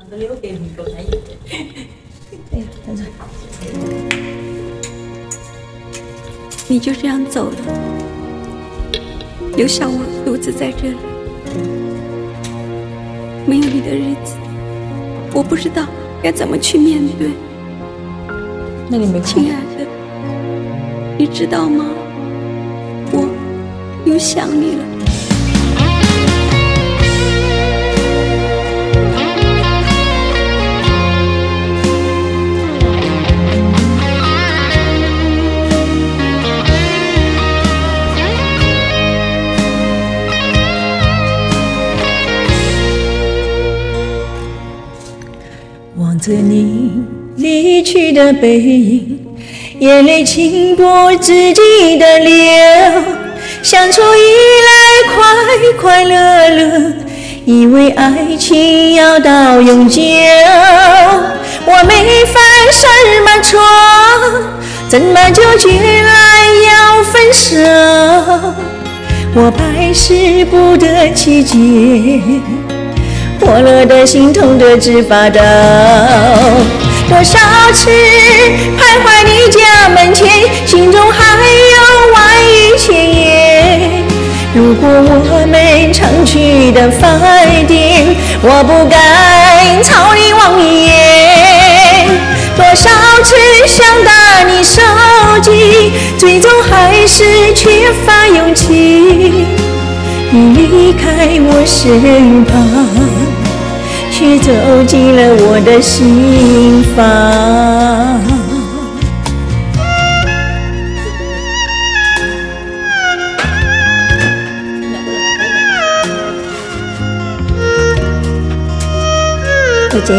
个留给你够难。 哎呀，等等， 你就这样走了，留下我独自在这里。没有你的日子，我不知道该怎么去面对。 那你没看？ 亲爱的，你知道吗？我又想你了。 望着你离去的背影，眼泪轻拨自己的流，相处以来快快乐乐，以为爱情要到永久。我没犯什么错，怎么就决然要分手？我百思不得其解，破了的心痛得直发抖，多少次徘徊你家门前，心中还有万语千言。如果我们常去的饭店，我不敢朝你望一眼。多少次想打你手机，最终还是缺乏勇气。你离开我身旁，却走进了我的心房。再见。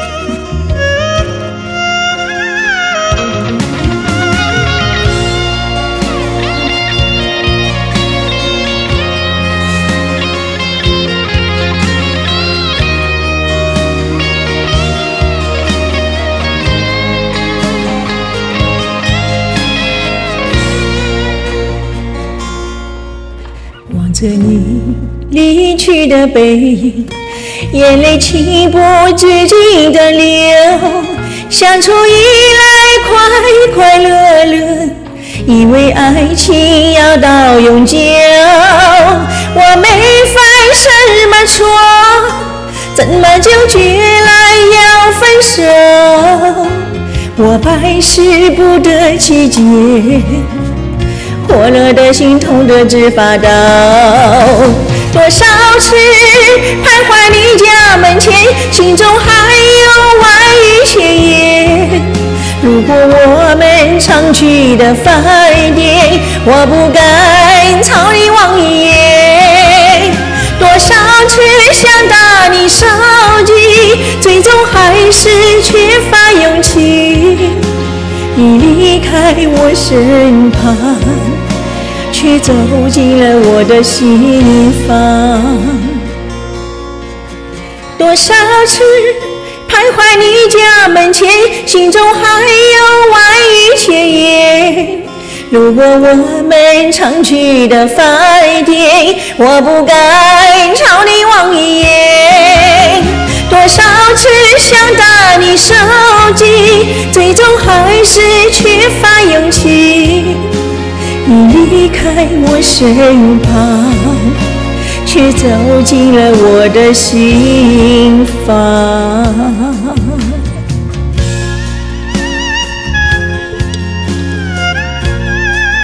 望着你离去的背影，眼泪轻拨自己的流，相处以来快快乐乐，以为爱情要到永久。我没犯什么错，怎么就决然要分手？我百思不得其解，破了的心痛得直发抖，多少次徘徊你家门前，心中还有万语千言。如果我们常去的饭店，我不敢朝你望一眼。多少次想打你手机，最终还是缺乏勇气。你离开我身旁，却走进了我的心房。多少次徘徊你家门前，心中还有万语千言。如果我们常去的饭店，我不敢朝你望一眼。多少次想打你手机，最终还是缺乏勇气。你离开我身旁，却走进了我的心房。